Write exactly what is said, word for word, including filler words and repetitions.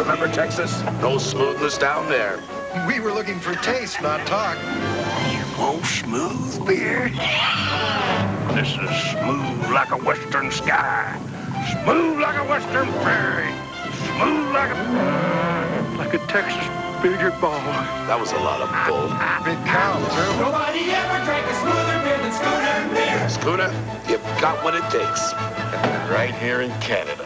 Remember Texas? No smoothness down there. We were looking for taste, not talk. You want smooth beer? This is smooth like a western sky. Smooth like a western prairie. Smooth like a... like a Texas billiard ball. That was a lot of bull. Big cow, too. Nobody ever drank a smoother beer than Schooner Beer. Schooner, you've got what it takes. Right here in Canada.